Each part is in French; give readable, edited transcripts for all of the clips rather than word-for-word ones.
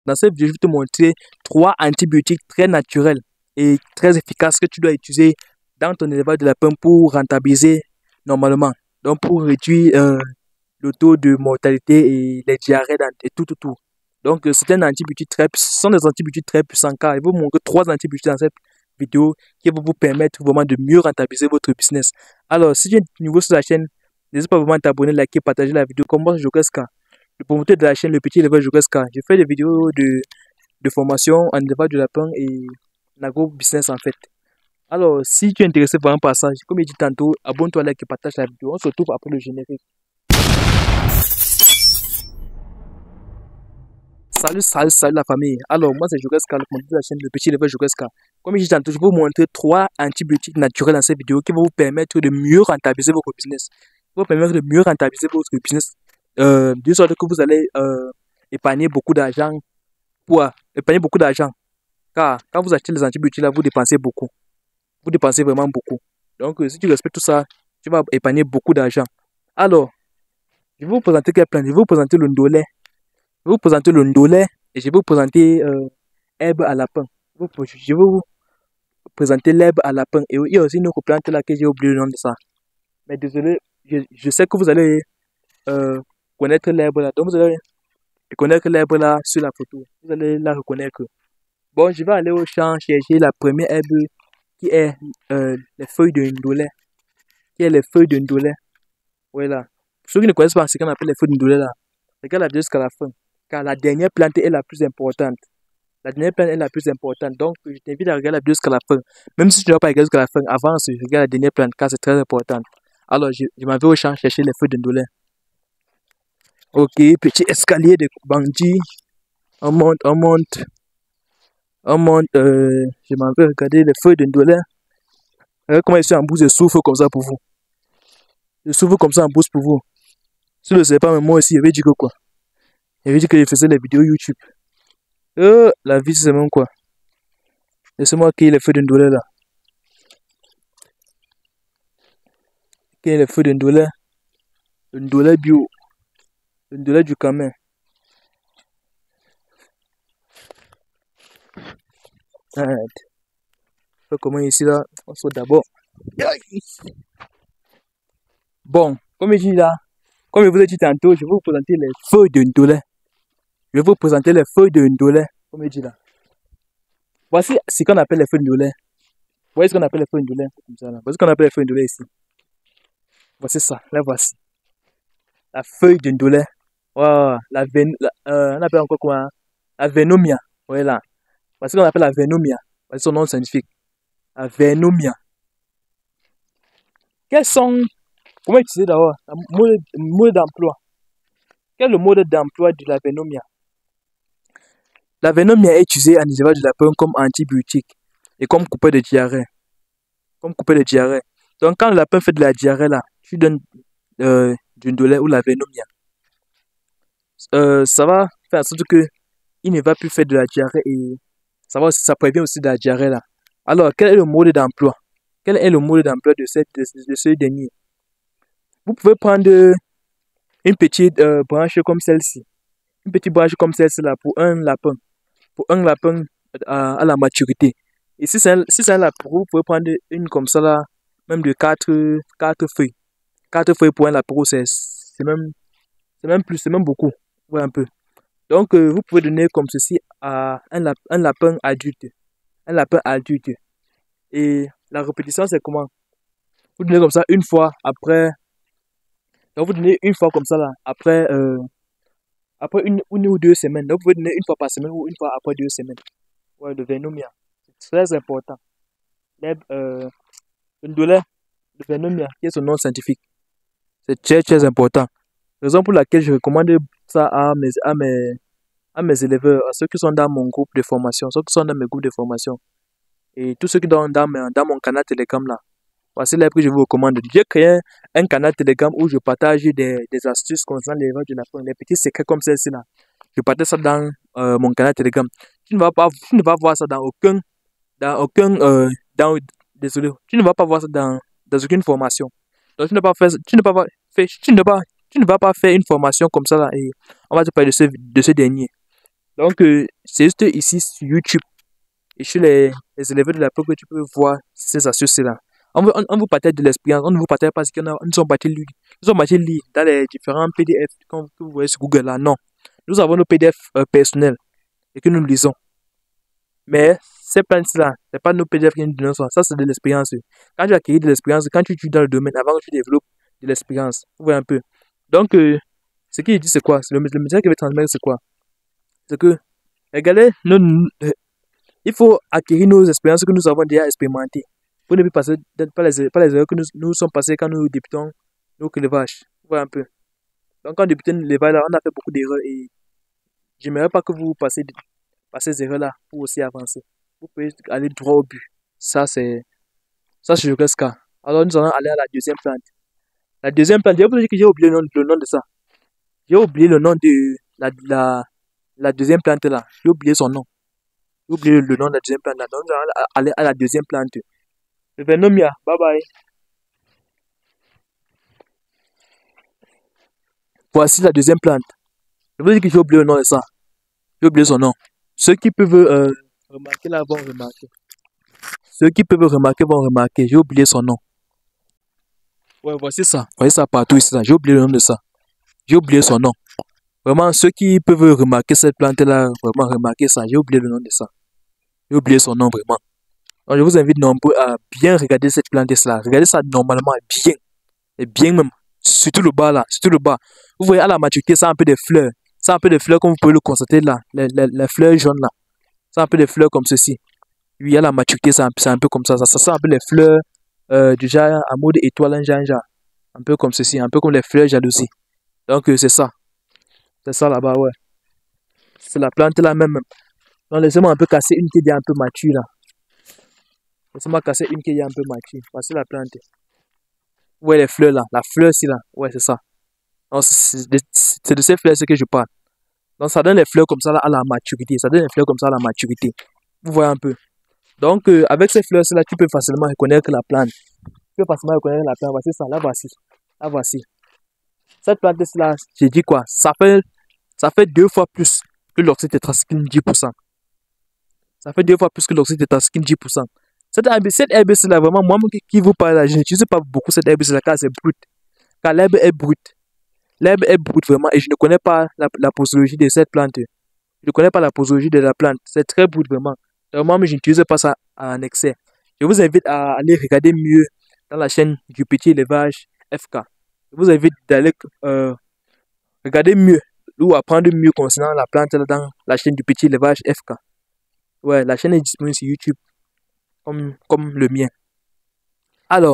Dans cette vidéo, je vais te montrer 3 antibiotiques très naturels et très efficaces que tu dois utiliser dans ton élevage de lapin pour rentabiliser normalement. Donc, pour réduire le taux de mortalité et les diarrhées et tout. Donc, c'est un antibiotique ce sont des antibiotiques très puissants car il vous montrer 3 antibiotiques dans cette vidéo qui vont vous permettre vraiment de mieux rentabiliser votre business. Alors, si tu es nouveau sur la chaîne, n'hésite pas vraiment à t'abonner, liker, partager la vidéo. Comme moi, Jokeska, le promoteur de la chaîne Le Petit Éleveur Jokeska. Je fais des vidéos de formation en élevage de lapin et en agro-business en fait. Alors, si tu es intéressé par un passage, comme je dit tantôt, abonne-toi, like et partage la vidéo. On se retrouve après le générique. Salut la famille. Alors, moi c'est Jokeska, le promoteur de la chaîne Le Petit Éleveur Jokeska. Comme je dis tantôt, je vais vous montrer 3 antibiotiques naturels dans cette vidéo qui vont vous permettre de mieux rentabiliser votre business. Qui vont permettre de mieux rentabiliser votre business. De sorte que vous allez épargner beaucoup d'argent. Épargner beaucoup d'argent. Car quand vous achetez les antibiotiques là, vous dépensez beaucoup. Vous dépensez vraiment beaucoup. Donc, si tu respectes tout ça, tu vas épargner beaucoup d'argent. Alors, je vais vous présenter quel plan. Je vais vous présenter le ndolé. Je vais vous présenter le ndolé et je vais vous présenter herbe à lapin. Je vais vous présenter l'herbe à lapin. Et il y a aussi une autre plante là que j'ai oublié le nom de ça. Mais désolé, je sais que vous allez connaître l'herbe là. Donc, vous allez reconnaître l'herbe là sur la photo. Vous allez la reconnaître. Bon, je vais aller au champ chercher la première herbe qui est les feuilles de ndolé. Qui est les feuilles de ndolé. Voilà. Pour ceux qui ne connaissent pas ce qu'on appelle les feuilles de ndolé là, regarde la vidéo jusqu'à la fin. Car la dernière plante est la plus importante. La dernière plante est la plus importante. Donc, je t'invite à regarder la vidéo jusqu'à la fin. Même si tu ne vas pas regarder jusqu'à la fin, avance, regarde la dernière plante car c'est très important. Alors, je m'en vais au champ chercher les feuilles de ndolé. Ok, petit escalier de bandit. On monte. Je m'en vais regarder les feuilles de ndolé. Regardez comment je suis en bourse de souffle comme ça pour vous. Je souffle comme ça en bourse pour vous. Si vous ne savez pas, mais moi aussi, j'avais dit que quoi? J'avais dit que je faisais les vidéos YouTube. La vie, c'est même quoi? Laissez-moi cueillir les feuilles de ndolé là. Cueillir les feuilles de ndolé. Le ndolé bio. Le ndolé du Cameroun. Arrête. Comment ici là? On saute d'abord. Bon, comme je dis là, comme je vous ai dit tantôt, je vais vous présenter les feuilles de ndolé. Je vais vous présenter les feuilles de ndolé, comme je dis là. Voici ce qu'on appelle les feuilles de ndolé. Vous voyez ce qu'on appelle les feuilles de ndolé comme ça là. Voici ce qu'on appelle les feuilles de ndolé ici. Voici ça, là voici. La feuille de ndolé. Wow, on appelle encore quoi? La venomia. Voilà. Voici ce qu'on appelle la venomia. Voici son nom scientifique. La venomia. Comment utiliser d'abord le mode d'emploi? Quel est le mode d'emploi de la venomia? La venomia est utilisée en élevage de lapin comme antibiotique et comme coupeur de diarrhée. Donc, quand le lapin fait de la diarrhée là, tu donnes du ndolé ou la venomia. Ça va faire en sorte que il ne va plus faire de la diarrhée et ça prévient aussi de la diarrhée là. Alors, quel est le mode d'emploi? Quel est le mode d'emploi de ce dernier? Vous pouvez prendre une petite branche comme celle-ci. Une petite branche comme celle-ci là pour un lapin. Pour un lapin à la maturité. Et si c'est un lapin, vous pouvez prendre une comme ça là, même de 4 feuilles. 4 feuilles pour un lapin, c'est même beaucoup. Ouais, un peu. Donc, vous pouvez donner comme ceci à un lapin adulte. Un lapin adulte. Et la répétition, c'est comment? Vous donnez comme ça une fois après. Donc, vous donnez une fois comme ça là, après une ou 2 semaines. Donc, vous pouvez donner une fois par semaine ou une fois après 2 semaines. Ouais, le venomia. C'est très important. Le ndolé, le venomia, qui est son nom scientifique. C'est très important. Raison pour laquelle je recommande ça à mes éleveurs, à ceux qui sont dans mon groupe de formation, ceux qui sont dans mes groupes de formation. Et tous ceux qui sont dans mon canal Telegram là. Voici là que je vous recommande. J'ai créé un canal Telegram où je partage des astuces concernant l'élevage de lapin, les petits secrets comme celle-ci là. Je partage ça dans mon canal Telegram. Tu ne vas voir ça désolé, tu ne vas pas voir ça dans aucune formation. Donc tu ne vas pas faire une formation comme ça là et on va te parler de ce dernier. Donc, c'est juste ici sur YouTube et chez les élèves de la peuple que tu peux voir ces astuces-là. On vous partage de l'expérience, on ne vous partage pas ce qu'on a, nous sommes partis lire. Nous sommes partis lire dans les différents PDF que vous voyez sur Google là. Non. Nous avons nos PDF personnels et que nous lisons. Mais ces plantes-là, ce n'est pas nos PDF qui nous donnent ça. Ça, c'est de l'expérience. Quand tu acquiers de l'expérience, quand tu étudies dans le domaine, avant que tu développes de l'expérience. Vous voyez un peu. Donc, ce qu'il dit, c'est quoi? Le message qu'il veut transmettre, c'est quoi? C'est que, regardez, il faut acquérir nos expériences que nous avons déjà expérimentées. Pour ne plus passer par les erreurs que nous sommes passés quand nous débutons nos clévages. Vous voyez un peu. Donc, quand on débutait l'élevage, on a fait beaucoup d'erreurs et je n'aimerais pas que vous passez par ces erreurs-là pour aussi avancer. Vous pouvez aller droit au but. Ça, c'est Jogasca. Alors, nous allons aller à la deuxième plante. La deuxième plante, je vais vous dire que j'ai oublié le nom de ça. J'ai oublié le nom de la deuxième plante là. J'ai oublié son nom. J'ai oublié le nom de la deuxième plante là. Donc, nous allons aller à la deuxième plante. Le Venomia. Bye bye. Voici la deuxième plante. Je vous dis que j'ai oublié le nom de ça. J'ai oublié son nom. Ceux qui peuvent remarquer là vont remarquer. Ceux qui peuvent remarquer vont remarquer. J'ai oublié son nom. Ouais, voici ça. Voici ça partout ici. J'ai oublié le nom de ça. J'ai oublié son nom. Vraiment, ceux qui peuvent remarquer cette plante-là, vraiment remarquer ça. J'ai oublié le nom de ça. J'ai oublié son nom, vraiment. Donc, je vous invite nombreux à bien regarder cette plante-là. Regardez ça normalement bien. Et bien même. Surtout le bas là. Surtout le bas. Vous voyez à la maturité, ça a un peu de fleurs. Ça a un peu de fleurs comme vous pouvez le constater là. Les fleurs jaunes là. Ça a un peu de fleurs comme ceci. Oui, à la maturité, c'est un peu comme ça. Ça sent un peu les fleurs du genre à mode étoile, un genre. Un peu comme ceci. Un peu comme les fleurs jalousie. Donc, c'est ça. C'est ça là-bas, ouais. C'est la plante là même. Donc, laissez-moi un peu casser une qui est déjà un peu mature là. Laissez-moi casser une qui est déjà un peu mature. Voici la plante. Ouais, les fleurs là. La fleur ici là. Ouais, c'est ça. Donc, c'est de ces fleurs que je parle. Donc, ça donne les fleurs comme ça là à la maturité. Ça donne les fleurs comme ça à la maturité. Vous voyez un peu. Donc, avec ces fleurs là, tu peux facilement reconnaître la plante. Tu peux facilement reconnaître la plante. Voici ça. Là, voici. Là, voici. Cette plante là, j'ai dit quoi? Ça fait 2 fois plus que l'oxytétracycline 10%. Ça fait 2 fois plus que l'oxytétracycline 10%. Cette herbe là, vraiment, moi qui vous parle là, je n'utilise pas beaucoup cette herbe là car c'est brut. Car l'herbe est brute. L'herbe est brute vraiment et je ne connais pas la posologie de cette plante. Je ne connais pas la posologie de la plante. C'est très brut vraiment. Donc, moi, je n'utilise pas ça en excès. Je vous invite à aller regarder mieux dans la chaîne du petit élevage FK. Je vous invite d'aller regarder mieux ou apprendre mieux concernant la plante dans la chaîne du petit élevage FK. Ouais, la chaîne est disponible sur YouTube comme le mien. Alors,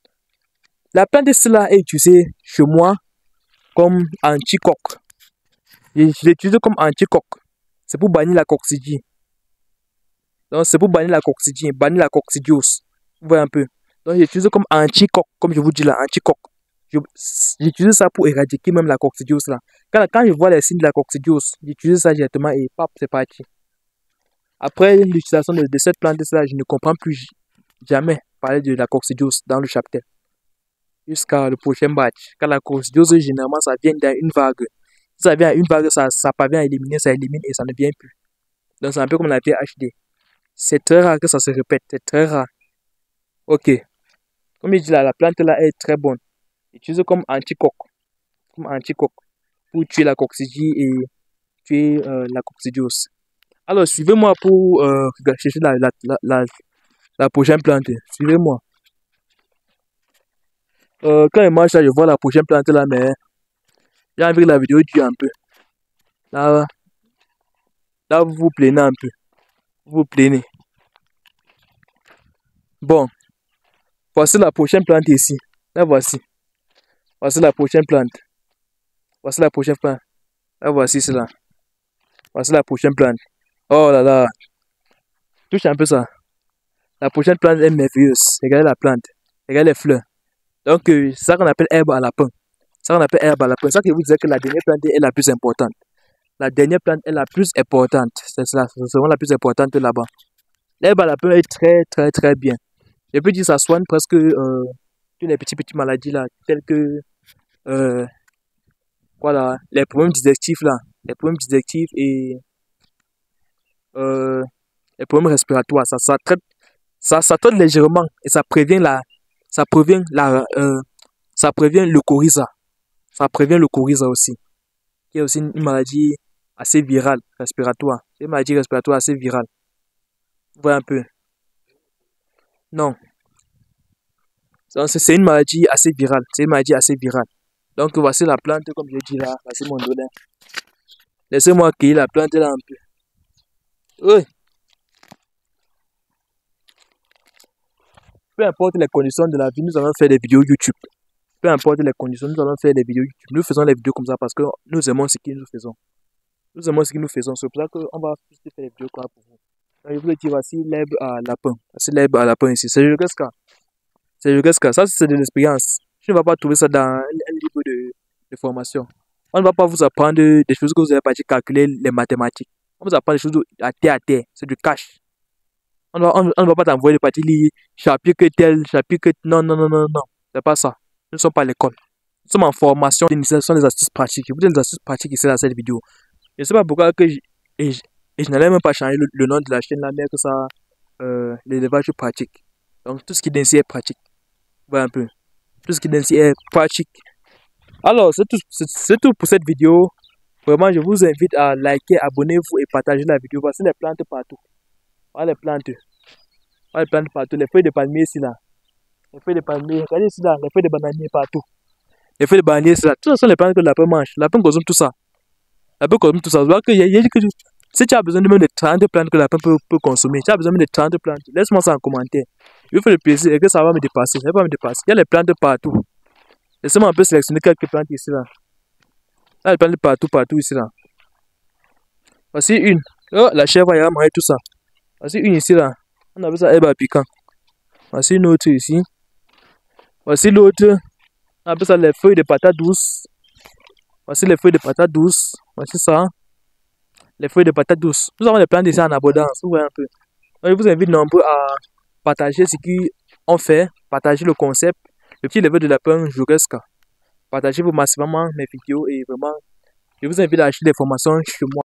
la plante de cela est utilisée chez moi comme anti-coque. Je l'utilise comme anti-coque. C'est pour bannir la coccidie. Donc, c'est pour bannir la coccidie, bannir la coccidiose. Vous voyez un peu. Donc, j'utilise comme anti-coque, comme je vous dis là, anti-coque. J'utilise ça pour éradiquer même la coccidiose là. Quand je vois les signes de la coccidiose, j'utilise ça directement et paf, c'est parti. Après l'utilisation de cette plante-là, je ne comprends plus jamais parler de la coccidiose dans le chapter. Jusqu'à le prochain batch. Quand la coccidiose, généralement, ça vient dans une vague. Si ça vient à une vague, ça parvient à éliminer, ça élimine et ça ne vient plus. Donc, c'est un peu comme la PhD. C'est très rare que ça se répète. C'est très rare. Ok. Comme je dis là, la plante là est très bonne. Utilisée comme anti-coque. Comme anti-coque. Pour tuer la coccidie et tuer la coccidiose. Alors, suivez-moi pour chercher la prochaine plante. Suivez-moi. Quand je marche là, je vois la prochaine plante là, mais j'ai envie que la vidéo dure un peu. Là, vous vous plaignez un peu. Vous vous plaignez. Bon. Voici la prochaine plante ici. Là, voici. Voici la prochaine plante. Voici la prochaine plante. Là, voici cela. Voici la prochaine plante. Oh là là. Touche un peu ça. La prochaine plante est merveilleuse. Regardez la plante. Regardez les fleurs. Donc, c'est ça qu'on appelle herbe à lapin. Ça qu'on appelle herbe à lapin. C'est ça que je vous disais que la dernière plante est la plus importante. La dernière plante est la plus importante. C'est ça. C'est vraiment la plus importante là-bas. L'herbe à lapin est très, très, très bien. Je peux dire que ça soigne presque toutes les petites maladies là, telles que voilà, les problèmes digestifs là. Les problèmes digestifs et les problèmes respiratoires. Ça traite légèrement et ça prévient le coryza. Ça prévient le coryza aussi, qui est aussi une maladie assez virale, respiratoire. C'est une maladie respiratoire assez virale. Vous voyez un peu? Non. C'est une maladie assez virale. C'est une maladie assez virale. Donc voici la plante, comme je dis là. Voici mon dolin. Laissez-moi accueillir la plante là un peu. Oui. Peu importe les conditions de la vie, nous allons faire des vidéos YouTube. Peu importe les conditions, nous allons faire des vidéos YouTube. Nous faisons les vidéos comme ça parce que nous aimons ce que nous faisons. Nous aimons ce que nous faisons. C'est pour ça qu'on va plus faire des vidéos comme ça pour vous. Donc, je vous le dis, voici l'herbe à lapin. Voici l'herbe à lapin ici. C'est Jugesca. C'est Jugesca. Ça, c'est de l'expérience. Tu ne vas pas trouver ça dans un livre de formation. On ne va pas vous apprendre des choses que vous n'avez pas calculer les mathématiques. On vous apprend des choses à terre. C'est du cash. On ne va pas t'envoyer des parties lire chapitre tel, chapitre. Non. C'est pas ça. Nous ne sommes pas à l'école. Nous sommes en formation d'initiation des astuces pratiques. Je vous donne des astuces pratiques ici dans cette vidéo. Je ne sais pas pourquoi je n'allais même pas changer le nom de la chaîne là, mais que ça, l'élevage pratique. Donc tout ce qui est ainsi est pratique. Voilà un peu. Tout ce qui est ainsi est pratique. Alors, c'est tout pour cette vidéo. Vraiment, je vous invite à liker, abonnez-vous et partager la vidéo. Voici les plantes partout. Voilà les plantes. Voilà les plantes partout. Les feuilles de palmier ici là. Les feuilles de palmier. Regardez ici là. Les feuilles de bananier partout. Les feuilles de bananier ici là. Tout ça sont les plantes que le lapin mange. Le lapin consomme tout ça. Le lapin consomme tout ça. Si tu as besoin de même de 30 plantes que le lapin peut consommer, tu as besoin de 30 plantes. Laisse-moi ça en commentaire. Je vous fais le plaisir et que ça va me dépasser. Ça va me dépasser. Il y a les plantes partout. Laissez-moi un peu sélectionner quelques plantes ici là. Il y a les plantes partout ici là. Voici une. Oh, la chèvre va manger tout ça. Voici une ici là. On appelle ça herbe à piquant. Voici une autre ici. Voici l'autre. On appelle ça les feuilles de patates douces. Voici les feuilles de patates douces. Voici ça. Les feuilles de patates douces. Nous avons les plantes ici en abondance. Vous voyez un peu. Donc, je vous invite nombreux à partager ce qu'on fait. Partager le concept. Le petit level de lapin Jugesca. Partagez-vous massivement mes vidéos et vraiment, je vous invite à acheter des formations chez moi.